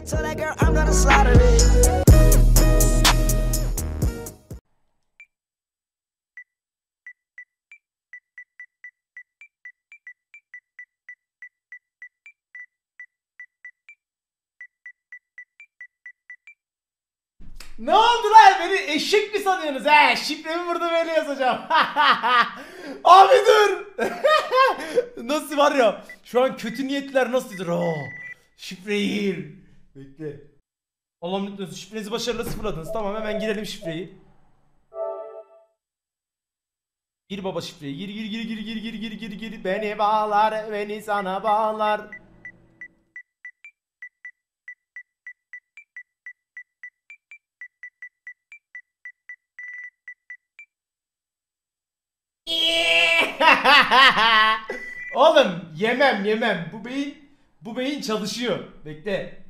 Tell that girl I'm gonna slaughter it. Ne oldu lan? Beni eşek mi sanıyorsunuz? He, şifremi burada böyle yazacağım. Abi dur. Nasıl var ya? Şu an kötü niyetler nasıldır? Şifreyi. Bekle. Allah'ım lütfen şifrenizi başarıyla sıfırladınız. Tamam, hemen girelim şifreyi. Gir baba şifreyi. Gir. Beni bağlar, beni sana bağlar. Oğlum yemem. Bu beyin çalışıyor. Bekle.